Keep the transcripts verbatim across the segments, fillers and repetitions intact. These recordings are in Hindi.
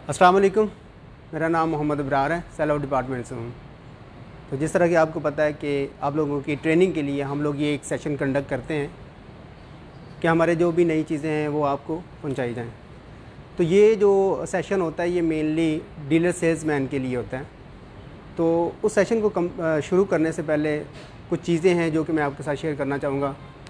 अस्सलाम वालेकुम, मेरा नाम मोहम्मद अबरार है, सेल आउट डिपार्टमेंट से हूँ। तो जिस तरह कि आपको पता है कि आप लोगों की ट्रेनिंग के लिए हम लोग ये एक सेशन कंडक्ट करते हैं कि हमारे जो भी नई चीज़ें हैं वो आपको पहुँचाई जाएँ। तो ये जो सेशन होता है ये मेनली डीलर सेल्समैन के लिए होता है। तो उस सेशन को कम शुरू करने से पहले कुछ चीज़ें हैं जो कि मैं आपके साथ शेयर करना चाहूँगा।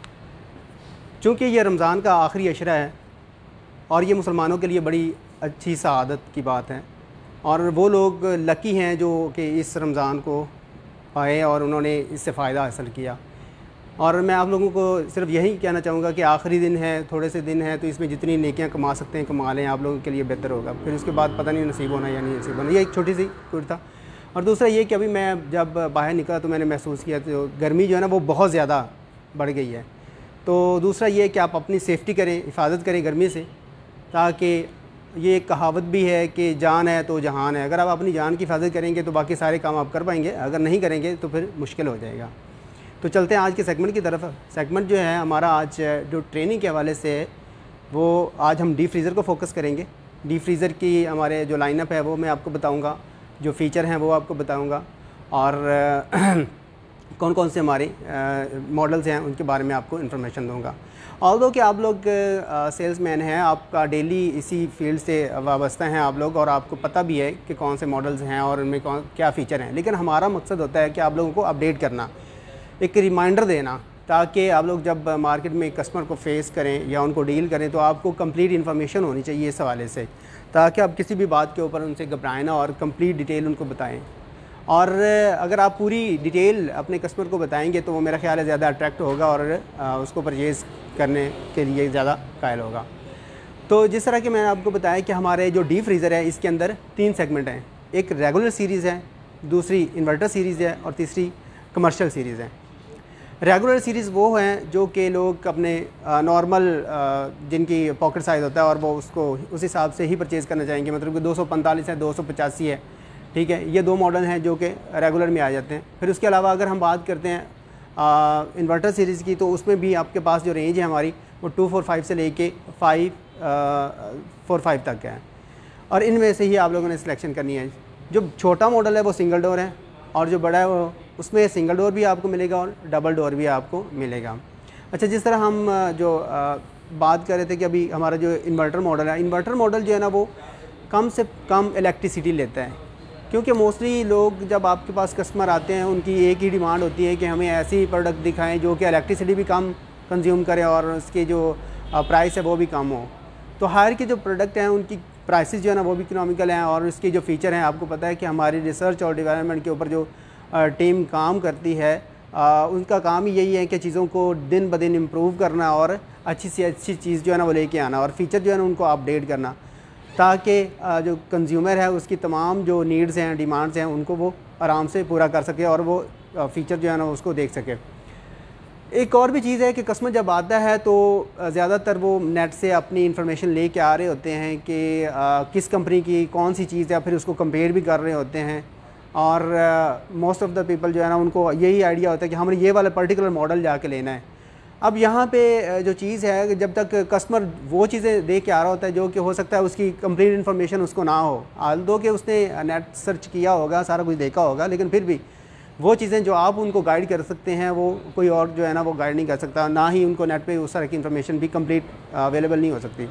चूँकि ये रमज़ान का आखिरी अशरा है और ये मुसलमानों के लिए बड़ी अच्छी सआदत की बात है, और वो लोग लकी हैं जो कि इस रमज़ान को आए और उन्होंने इससे फ़ायदा हासिल किया। और मैं आप लोगों को सिर्फ यही कहना चाहूँगा कि आखिरी दिन है, थोड़े से दिन हैं, तो इसमें जितनी नेकियां कमा सकते हैं कमा लें, आप लोगों के लिए बेहतर होगा। फिर उसके बाद पता नहीं नसीब होना या नहीं नसीब होना। ये एक छोटी सी कुछ था। और दूसरा ये कि अभी मैं जब बाहर निकला तो मैंने महसूस किया तो गर्मी जो है ना वो बहुत ज़्यादा बढ़ गई है। तो दूसरा ये कि आप अपनी सेफ्टी करें, हिफाजत करें गर्मी से, ताकि ये एक कहावत भी है कि जान है तो जहान है। अगर आप अपनी जान की हिफाजत करेंगे तो बाकी सारे काम आप कर पाएंगे, अगर नहीं करेंगे तो फिर मुश्किल हो जाएगा। तो चलते हैं आज के सेगमेंट की तरफ। सेगमेंट जो है हमारा आज जो ट्रेनिंग के हवाले से है वो आज हम डीप फ्रीज़र को फोकस करेंगे। डीप फ्रीज़र की हमारे जो लाइनअप है वो मैं आपको बताऊँगा, जो फ़ीचर हैं वो आपको बताऊँगा, और कौन कौन से हमारे मॉडल्स हैं उनके बारे में आपको इन्फॉर्मेशन दूंगा। ऑल्दो कि आप लोग सेल्समैन हैं, आपका डेली इसी फील्ड से वाबस्ता हैं आप लोग, और आपको पता भी है कि कौन से मॉडल्स हैं और उनमें कौन क्या फ़ीचर हैं। लेकिन हमारा मकसद होता है कि आप लोगों को अपडेट करना, एक रिमाइंडर देना, ताकि आप लोग जब मार्केट में कस्टमर को फेस करें या उनको डील करें तो आपको कंप्लीट इन्फॉर्मेशन होनी चाहिए इस हवाले से, ताकि आप किसी भी बात के ऊपर उनसे घबराएं ना और कंप्लीट डिटेल उनको बताएं। और अगर आप पूरी डिटेल अपने कस्टमर को बताएंगे तो वो मेरा ख्याल है ज़्यादा अट्रैक्ट होगा और उसको परचेज़ करने के लिए ज़्यादा कायल होगा। तो जिस तरह कि मैंने आपको बताया कि हमारे जो डीप फ्रीज़र है इसके अंदर तीन सेगमेंट हैं। एक रेगुलर सीरीज़ है, दूसरी इन्वर्टर सीरीज़ है, और तीसरी कमर्शियल सीरीज़ है। रेगुलर सीरीज़ वो हैं जो कि लोग अपने नॉर्मल जिनकी पॉकेट साइज़ होता है और वो उसको उस हिसाब से ही परचेज़ करना चाहेंगे, मतलब कि दो सौ पैंतालीस है, दो सौ पचासी है, ठीक है। ये दो मॉडल हैं जो कि रेगुलर में आ जाते हैं। फिर उसके अलावा अगर हम बात करते हैं इन्वर्टर सीरीज़ की, तो उसमें भी आपके पास जो रेंज है हमारी वो टू फोर फाइव से लेके फाइव फोर फाइव तक है, और इनमें से ही आप लोगों ने सिलेक्शन करनी है। जो छोटा मॉडल है वो सिंगल डोर है, और जो बड़ा है वो उसमें सिंगल डोर भी आपको मिलेगा और डबल डोर भी आपको मिलेगा। अच्छा, जिस तरह हम जो आ, बात कर रहे थे कि अभी हमारा जो इन्वर्टर मॉडल है, इन्वर्टर मॉडल जो है ना वो कम से कम इलेक्ट्रिसिटी लेता है, क्योंकि मोस्टली लोग जब आपके पास कस्टमर आते हैं उनकी एक ही डिमांड होती है कि हमें ऐसी प्रोडक्ट दिखाएं जो कि इलेक्ट्रिसिटी भी कम कंज्यूम करें और उसकी जो प्राइस है वो भी कम हो। तो हायर के जो प्रोडक्ट हैं उनकी प्राइसेस जो है ना वो भी इकोनॉमिकल हैं, और उसके जो फ़ीचर हैं आपको पता है कि हमारी रिसर्च और डेवलपमेंट के ऊपर जो टीम काम करती है आ, उनका काम ही यही है कि चीज़ों को दिन ब दिन इम्प्रूव करना और अच्छी से अच्छी चीज़ जो है ना वो लेके आना, और फ़ीचर जो है ना उनको अपडेट करना, ताकि जो कंज्यूमर है उसकी तमाम जो नीड्स हैं, डिमांड्स हैं, उनको वो आराम से पूरा कर सके और वो फ़ीचर जो है ना उसको देख सके। एक और भी चीज़ है कि कस्टमर जब आता है तो ज़्यादातर वो नेट से अपनी इन्फॉर्मेशन ले कर आ रहे होते हैं कि किस कंपनी की कौन सी चीज़ है, फिर उसको कंपेयर भी कर रहे होते हैं, और मोस्ट ऑफ़ द पीपल जो है ना उनको यही आइडिया होता है कि हमने ये वाला पर्टिकुलर मॉडल जाके लेना है। अब यहाँ पे जो चीज़ है कि जब तक कस्टमर वो चीज़ें देख के आ रहा होता है जो कि हो सकता है उसकी कंप्लीट इन्फॉर्मेशन उसको ना हो, आल्दो कि उसने नेट सर्च किया होगा, सारा कुछ देखा होगा, लेकिन फिर भी वो चीज़ें जो आप उनको गाइड कर सकते हैं वो कोई और जो है ना वो गाइड नहीं कर सकता, ना ही उनको नेट पे उस तरह की इन्फॉर्मेशन भी कंप्लीट अवेलेबल नहीं हो सकती।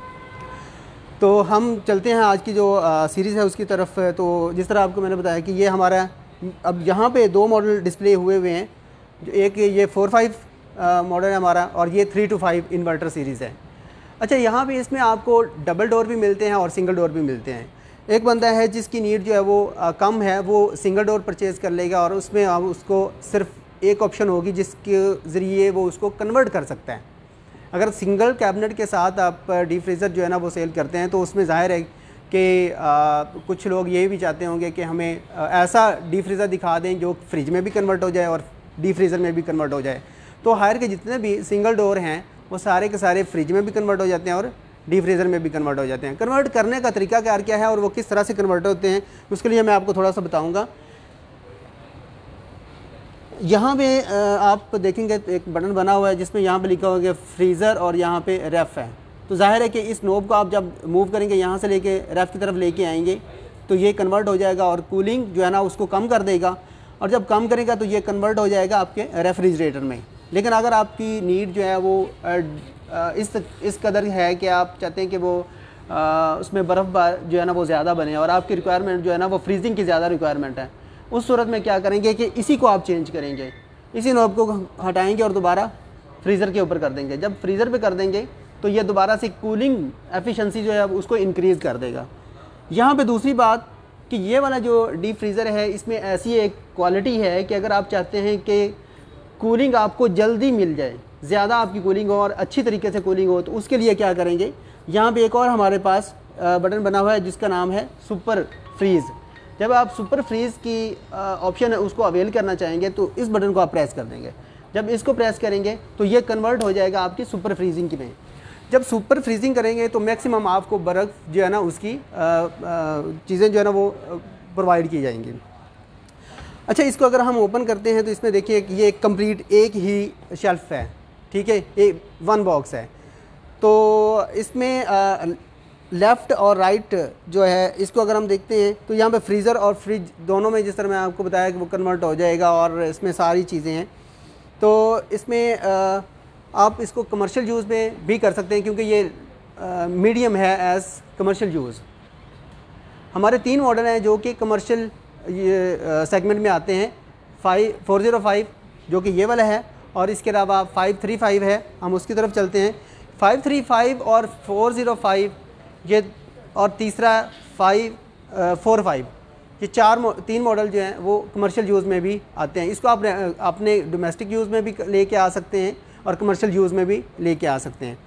तो हम चलते हैं आज की जो सीरीज़ है उसकी तरफ। तो जिस तरह आपको मैंने बताया कि ये हमारा अब यहाँ पे दो मॉडल डिस्प्ले हुए हुए हैं, एक ये फोर फाइव मॉडल है हमारा, और ये three two five inverter series है। अच्छा, यहाँ पे इसमें आपको डबल डोर भी मिलते हैं और सिंगल डोर भी मिलते हैं। एक बंदा है जिसकी नीड जो है वो आ, कम है, वो सिंगल डोर परचेज़ कर लेगा, और उसमें आप उसको सिर्फ एक ऑप्शन होगी जिसके ज़रिए वो उसको कन्वर्ट कर सकता है। अगर सिंगल कैबिनेट के साथ आप डीप फ्रीज़र जो है ना वो सेल करते हैं तो उसमें ज़ाहिर है कि कुछ लोग ये भी चाहते होंगे कि हमें आ, ऐसा डीप फ्रीज़र दिखा दें जो फ्रिज में भी कन्वर्ट हो जाए और डीप फ्रीज़र में भी कन्वर्ट हो जाए। तो हायर के जितने भी सिंगल डोर हैं वो सारे के सारे फ्रिज में भी कन्वर्ट हो जाते हैं और डीप फ्रीज़र में भी कन्वर्ट हो जाते हैं। कन्वर्ट करने का तरीका कार क्या है और वो किस तरह से कन्वर्ट होते हैं उसके लिए मैं आपको थोड़ा सा बताऊंगा। यहाँ पे आप देखेंगे एक बटन बना हुआ है जिसमें यहाँ पे लिखा हुआ है फ्रीज़र और यहाँ पे रेफ़ है। तो तो जाहिर है कि इस नोब को आप जब मूव करेंगे, यहाँ से लेके रेफ की तरफ लेके आएंगे तो ये कन्वर्ट हो जाएगा और कूलिंग जो है ना उसको कम कर देगा, और जब कम करेगा तो ये कन्वर्ट हो जाएगा आपके रेफ्रिजरेटर में। लेकिन अगर आपकी नीड जो है वो इस इस कदर है कि आप चाहते हैं कि वो आ, उसमें बर्फ़ जो है ना वो ज़्यादा बने और आपकी रिक्वायरमेंट जो है ना वो फ्रीजिंग की ज़्यादा रिक्वायरमेंट है, उस सूरत में क्या करेंगे कि इसी को आप चेंज करेंगे, इसी नॉब को हटाएंगे और दोबारा फ्रीज़र के ऊपर कर देंगे। जब फ्रीज़र पे कर देंगे तो ये दोबारा से कूलिंग एफिशिएंसी जो है उसको इंक्रीज़ कर देगा। यहाँ पे दूसरी बात कि ये वाला जो डीप फ्रीज़र है इसमें ऐसी एक क्वालिटी है कि अगर आप चाहते हैं कि कूलिंग आपको जल्दी मिल जाए, ज़्यादा आपकी कूलिंग हो और अच्छी तरीके से कूलिंग हो, तो उसके लिए क्या करेंगे, यहाँ पे एक और हमारे पास बटन बना हुआ है जिसका नाम है सुपर फ्रीज़। जब आप सुपर फ्रीज़ की ऑप्शन है उसको अवेल करना चाहेंगे तो इस बटन को आप प्रेस कर देंगे। जब इसको प्रेस करेंगे तो ये कन्वर्ट हो जाएगा आपकी सुपर फ्रीजिंग की में। जब सुपर फ्रीजिंग करेंगे तो मैक्सिमम आपको बर्फ़ जो है ना उसकी चीज़ें जो है ना वो प्रोवाइड की जाएंगी। अच्छा, इसको अगर हम ओपन करते हैं तो इसमें देखिए कि ये कंप्लीट एक ही शेल्फ है, ठीक है, एक वन बॉक्स है। तो इसमें लेफ़्ट और राइट जो है इसको अगर हम देखते हैं तो यहाँ पे फ्रीज़र और फ्रिज दोनों में, जिस तरह मैं आपको बताया कि वो कन्वर्ट हो जाएगा और इसमें सारी चीज़ें हैं। तो इसमें आ, आप इसको कमर्शियल यूज़ में भी कर सकते हैं क्योंकि ये मीडियम है एज़ कमर्शियल यूज़। हमारे तीन मॉडल हैं जो कि कमर्शियल ये सेगमेंट में आते हैं, फाइव फोर ज़ीरो फाइव जो कि ये वाला है, और इसके अलावा फाइव थ्री फाइव है, हम उसकी तरफ चलते हैं। फाइव थ्री फाइव और फोर ज़ीरो फाइव ये, और तीसरा फाइव फोर फाइव, ये चार तीन मॉडल जो हैं वो कमर्शियल यूज़ में भी आते हैं। इसको आप अपने डोमेस्टिक यूज़ में भी लेके आ सकते हैं और कमर्शियल यूज़ में भी लेके आ सकते हैं।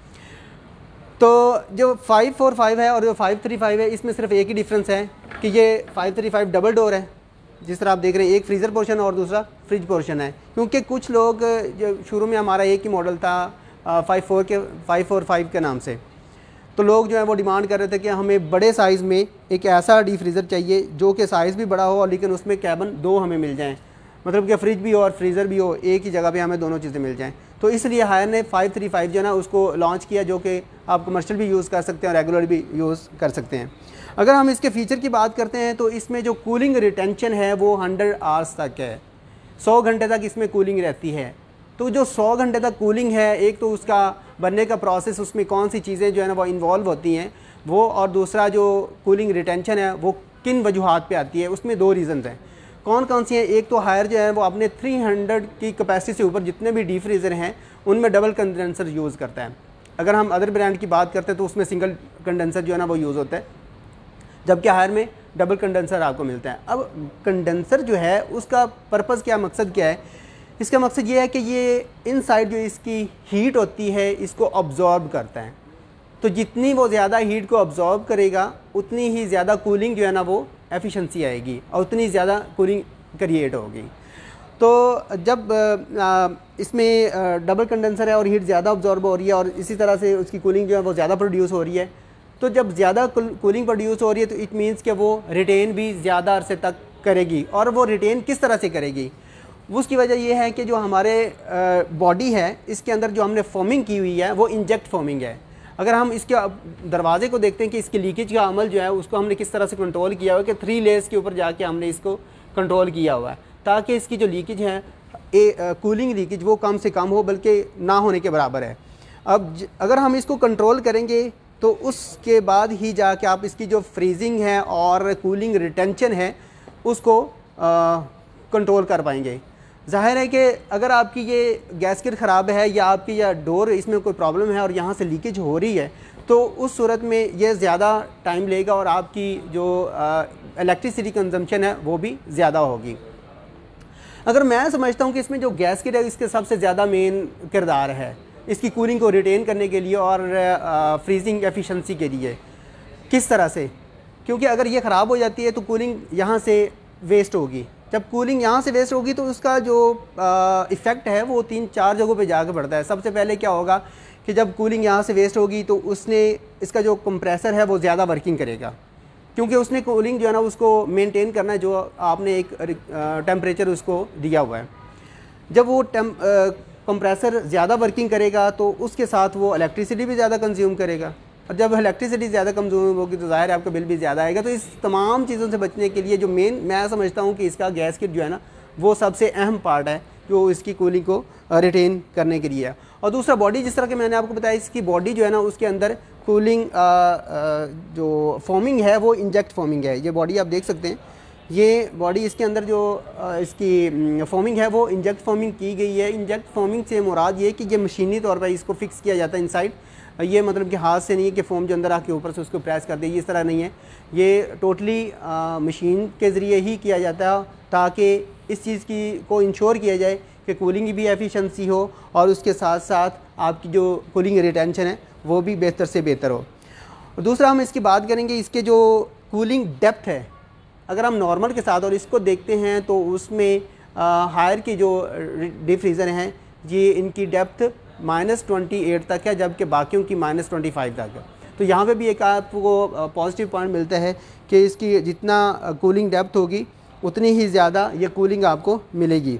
तो जो फाइव फोर फाइव है और जो फाइव थ्री फाइव है इसमें सिर्फ एक ही डिफरेंस है कि ये five three five double door है, जिस तरह आप देख रहे हैं, एक फ्रीज़र पोर्शन और दूसरा फ्रिज पोर्शन है। क्योंकि कुछ लोग, जो शुरू में हमारा एक ही मॉडल था फाइव फोर के फाइव फोर फाइव के नाम से, तो लोग जो है वो डिमांड कर रहे थे कि हमें बड़े साइज़ में एक ऐसा डी फ्रीज़र चाहिए जो कि साइज़ भी बड़ा हो और लेकिन उसमें कैबिन दो हमें मिल जाएं, मतलब कि फ्रिज भी हो और फ्रीज़र भी हो, एक ही जगह पे हमें दोनों चीज़ें मिल जाएं। तो इसलिए हायर ने फाइव थ्री फाइव जो है ना उसको लॉन्च किया, जो कि आप कमर्शियल भी यूज़ कर सकते हैं और रेगुलर भी यूज़ कर सकते हैं। अगर हम इसके फ़ीचर की बात करते हैं तो इसमें जो कूलिंग रिटेंशन है वो हंड्रेड आवर्स तक है, सौ घंटे तक इसमें कूलिंग रहती है। तो जो सौ घंटे तक कूलिंग है, एक तो उसका बनने का प्रोसेस, उसमें कौन सी चीज़ें जो है ना वो इन्वॉल्व होती हैं वो, और दूसरा जो कूलिंग रिटेंशन है वो किन वजूहात पे आती है, उसमें दो रीज़न्स हैं। कौन कौन सी हैं? एक तो हायर जो है वो अपने थ्री हंड्रेड की कैपेसिटी से ऊपर जितने भी डीप फ्रीज़र हैं उनमें डबल कंडेंसर यूज़ करता है। अगर हम अदर ब्रांड की बात करते हैं तो उसमें सिंगल कंडेंसर जो है ना वो यूज़ होता है, जबकि हायर में डबल कंडेंसर आपको मिलता है। अब कंडेंसर जो है उसका पर्पज़ क्या, मकसद क्या है? इसका मकसद ये है कि ये इनसाइड जो इसकी हीट होती है इसको ऑब्जॉर्ब करता है। तो जितनी वो ज़्यादा हीट को ऑब्जॉर्ब करेगा उतनी ही ज़्यादा कूलिंग जो है ना वो एफिशिएंसी आएगी और उतनी ज़्यादा कूलिंग क्रिएट होगी। तो जब आ, इसमें डबल कंडेंसर है और हीट ज़्यादा ऑब्जॉर्ब हो रही है और इसी तरह से उसकी कूलिंग जो है वो ज़्यादा प्रोड्यूस हो रही है, तो जब ज़्यादा कूलिंग प्रोड्यूस हो रही है तो इट मीन्स कि वो रिटेन भी ज़्यादा अरसे तक करेगी। और वो रिटेन किस तरह से करेगी? उसकी वजह यह है कि जो हमारे बॉडी है इसके अंदर जो हमने फोमिंग की हुई है वो इंजेक्ट फोमिंग है। अगर हम इसके दरवाजे को देखते हैं कि इसके लीकेज का अमल जो है उसको हमने किस तरह से कंट्रोल किया हुआ है कि थ्री लेयर्स के ऊपर जाके हमने इसको कंट्रोल किया हुआ है ताकि इसकी जो लीकेज है, ए कूलिंग लीकेज, वो कम से कम हो, बल्कि ना होने के बराबर है। अब ज, अगर हम इसको कंट्रोल करेंगे तो उसके बाद ही जाके आप इसकी जो फ्रीजिंग है और कूलिंग रिटेंशन है उसको कंट्रोल कर पाएंगे। ज़ाहिर है कि अगर आपकी ये गैसकेट ख़राब है या आपकी या डोर इसमें कोई प्रॉब्लम है और यहाँ से लीकेज हो रही है तो उस सूरत में ये ज़्यादा टाइम लेगा और आपकी जो इलेक्ट्रिसिटी कंजम्पशन है वो भी ज़्यादा होगी। अगर मैं समझता हूँ कि इसमें जो गैसकेट है इसके सबसे ज़्यादा मेन किरदार है इसकी कूलिंग को रिटेन करने के लिए और फ्रीजिंग एफिशिएंसी के लिए। किस तरह से? क्योंकि अगर ये ख़राब हो जाती है तो कूलिंग यहाँ से वेस्ट होगी। जब कूलिंग यहाँ से वेस्ट होगी तो उसका जो इफ़ेक्ट है वो तीन चार जगहों पे जाकर पड़ता है। सबसे पहले क्या होगा कि जब कूलिंग यहाँ से वेस्ट होगी तो उसने इसका जो कंप्रेसर है वो ज़्यादा वर्किंग करेगा, क्योंकि उसने कूलिंग जो है ना उसको मेंटेन करना है, जो आपने एक टेम्परेचर उसको दिया हुआ है। जब वो टेम कंप्रेसर ज़्यादा वर्किंग करेगा तो उसके साथ वो इलेक्ट्रिसिटी भी ज़्यादा कंज्यूम करेगा, और जब इलेक्ट्रिसिटी ज़्यादा कंज्यूम होगी तो ज़ाहिर है आपका बिल भी ज़्यादा आएगा। तो इस तमाम चीज़ों से बचने के लिए जो मेन मैं समझता हूँ कि इसका गैस किट जो है ना वो सबसे अहम पार्ट है जो इसकी कूलिंग को रिटेन करने के लिए है। और दूसरा बॉडी, जिस तरह के मैंने आपको बताया, इसकी बॉडी जो है ना उसके अंदर कूलिंग जो फॉर्मिंग है वो इंजेक्ट फॉर्मिंग है। ये बॉडी आप देख सकते हैं, ये बॉडी इसके अंदर जो इसकी फॉर्मिंग है वो इंजेक्ट फॉर्मिंग की गई है। इंजेक्ट फॉर्मिंग से मुराद ये कि ये मशीनी तौर पर इसको फिक्स किया जाता है इनसाइड। ये मतलब कि हाथ से नहीं है कि फोम जो अंदर आके ऊपर से उसको प्रेस कर दे, इस तरह नहीं है। ये टोटली मशीन के ज़रिए ही किया जाता है ताकि इस चीज़ की को इंश्योर किया जाए कि कूलिंग भी एफिशिएंसी हो और उसके साथ साथ आपकी जो कूलिंग रिटेंशन है वो भी बेहतर से बेहतर हो। दूसरा हम इसकी बात करेंगे, इसके जो कूलिंग डेप्थ है, अगर हम नॉर्मल के साथ और इसको देखते हैं तो उसमें हायर की जो डीप फ्रीज़र हैं ये इनकी डेप्थ माइनस ट्वेंटी एट तक है, जबकि बाकियों की माइनस ट्वेंटी फाइव तक है। तो यहाँ पे भी एक आपको पॉजिटिव पॉइंट मिलता है कि इसकी जितना कूलिंग डेप्थ होगी उतनी ही ज़्यादा ये कूलिंग आपको मिलेगी।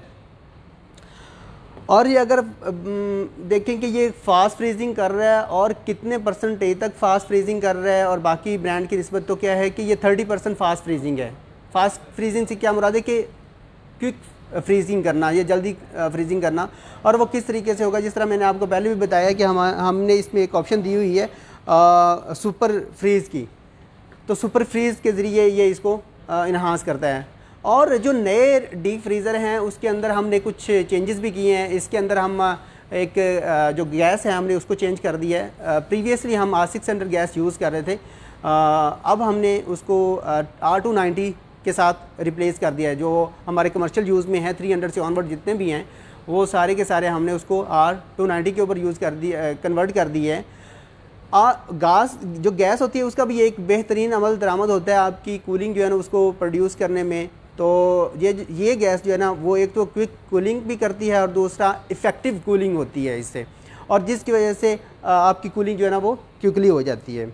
और ये अगर देखें कि ये फास्ट फ्रीजिंग कर रहा है और कितने परसेंटेज तक फास्ट फ्रीजिंग कर रहा है और बाकी ब्रांड की निस्बत, तो क्या है कि ये थर्टी परसेंट फास्ट फ्रीजिंग है। फास्ट फ्रीजिंग से क्या मुराद है कि क्विक फ्रीजिंग करना, ये जल्दी फ्रीजिंग करना। और वो किस तरीके से होगा, जिस तरह मैंने आपको पहले भी बताया कि हम हमने इसमें एक ऑप्शन दी हुई है आ, सुपर फ्रीज़ की। तो सुपर फ्रीज़ के ज़रिए ये इसको इन्हांस करता है। और जो नए डीप फ्रीज़र हैं उसके अंदर हमने कुछ चेंजेस भी किए हैं। इसके अंदर हम एक जो गैस है हमने उसको चेंज कर दिया है। प्रीवियसली हम R six hundred gas use कर रहे थे, अब हमने उसको आर टू नाइन्टी के साथ रिप्लेस कर दिया है। जो हमारे कमर्शियल यूज़ में है थ्री हंड्रेड से ऑनवर्ड जितने भी हैं वो सारे के सारे हमने उसको आर टू नाइन्टी के ऊपर यूज़ कर दिया, कन्वर्ट कर दिए है। आ, गैस जो गैस होती है उसका भी एक बेहतरीन अमल दरामद होता है आपकी कूलिंग जो है ना उसको प्रोड्यूस करने में। तो ये ये गैस जो है ना वो एक तो क्विक कूलिंग भी करती है और दूसरा इफ़ेक्टिव कूलिंग होती है इससे, और जिसकी वजह से आपकी कूलिंग जो है ना वो क्विकली हो जाती है।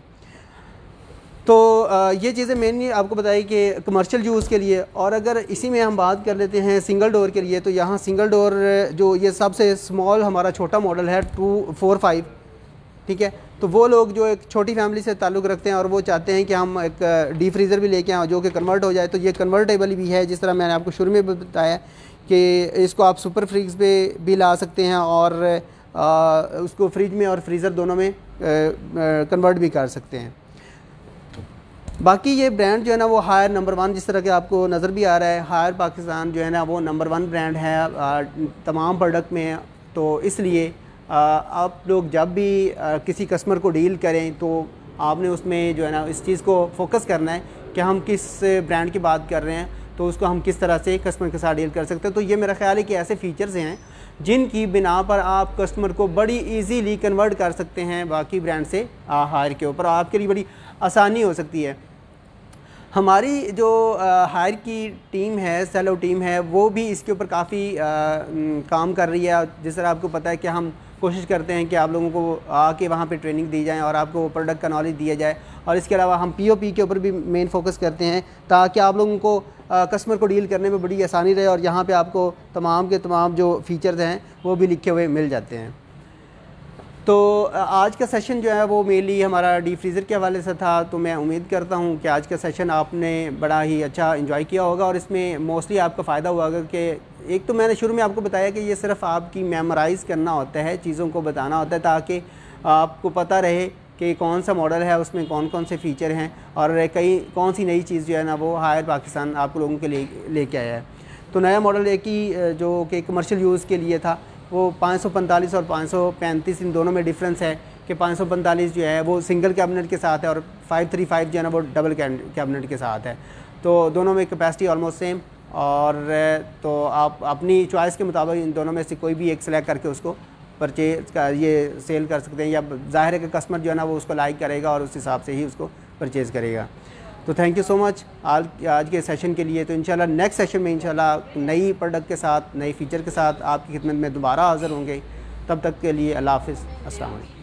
तो ये चीज़ें मेनली आपको बताई कि कमर्शियल यूज़ के लिए। और अगर इसी में हम बात कर लेते हैं सिंगल डोर के लिए, तो यहाँ सिंगल डोर जो ये सबसे स्मॉल हमारा छोटा मॉडल है टू फोर फाइव, ठीक है। तो वो लोग जो एक छोटी फैमिली से ताल्लुक़ रखते हैं और वो चाहते हैं कि हम एक डीप फ्रीज़र भी लेके आएँ जो कि कन्वर्ट हो जाए, तो ये कन्वर्टेबल भी है। जिस तरह मैंने आपको शुरू में बताया कि इसको आप सुपर फ्रीज पे भी ला सकते हैं और आ, उसको फ्रिज में और फ्रीज़र दोनों में कन्वर्ट भी कर सकते हैं। बाकी ये ब्रांड जो है ना वो हायर नंबर वन, जिस तरह के आपको नज़र भी आ रहा है, हायर पाकिस्तान जो है ना वो नंबर वन ब्रांड है आ, तमाम प्रोडक्ट में। तो इसलिए आप लोग जब भी आ, किसी कस्टमर को डील करें तो आपने उसमें जो है ना इस चीज़ को फोकस करना है कि हम किस ब्रांड की बात कर रहे हैं, तो उसको हम किस तरह से कस्टमर के साथ डील कर सकते हैं। तो ये मेरा ख्याल है कि ऐसे फ़ीचर्स हैं जिनकी बिना पर आप कस्टमर को बड़ी इजीली कन्वर्ट कर सकते हैं बाकी ब्रांड से हायर के ऊपर, आपके लिए बड़ी आसानी हो सकती है। हमारी जो हायर की टीम है, सेलो टीम है, वो भी इसके ऊपर काफ़ी काम कर रही है। जिस तरह आपको पता है कि हम कोशिश करते हैं कि आप लोगों को आके वहाँ पे ट्रेनिंग दी जाए और आपको प्रोडक्ट का नॉलेज दिया जाए। और इसके अलावा हम पीओपी के ऊपर भी मेन फोकस करते हैं ताकि आप लोगों को कस्टमर को डील करने में बड़ी आसानी रहे, और यहाँ पे आपको तमाम के तमाम जो फ़ीचर्स हैं वो भी लिखे हुए मिल जाते हैं। तो आज का सेशन जो है वो मेनली हमारा डीप फ्रीज़र के हवाले से था। तो मैं उम्मीद करता हूँ कि आज का सेशन आपने बड़ा ही अच्छा एंजॉय किया होगा और इसमें मोस्टली आपका फ़ायदा हुआ होगा कि एक तो मैंने शुरू में आपको बताया कि ये सिर्फ आपकी मेमोराइज़ करना होता है, चीज़ों को बताना होता है ताकि आपको पता रहे कि कौन सा मॉडल है, उसमें कौन कौन से फ़ीचर हैं और कई कौन सी नई चीज़ जो है ना वो हायर पाकिस्तान आप लोगों के लिए लेके आया है। तो नया मॉडल एक ही जो कि कमर्शियल यूज़ के लिए था वो पाँच सौ पैंतालीस और पाँच सौ पैंतीस इन दोनों में डिफरेंस है कि पाँच सौ पैंतालीस जो है वो सिंगल कैबिनेट के साथ है और फाइव थ्री फाइव जो है ना वो डबल कैबिनेट के साथ है। तो दोनों में कैपेसिटी ऑलमोस्ट सेम, और तो आप अपनी चॉइस के मुताबिक इन दोनों में से कोई भी एक सेलेक्ट करके उसको परचेज का ये सेल कर सकते हैं, या ज़ाहिर है कि कस्टमर जो है ना वो उसको लाइक करेगा और उस हिसाब से ही उसको परचेज़ करेगा। तो थैंक यू सो मच आज आज के सेशन के लिए। तो इंशाल्लाह नेक्स्ट सेशन में इंशाल्लाह नई प्रोडक्ट के साथ, नई फ़ीचर के साथ आपकी खिदमत में दोबारा हाज़िर होंगे। तब तक के लिए अल्लाह हाफ़िज़, अस्सलाम वालेकुम।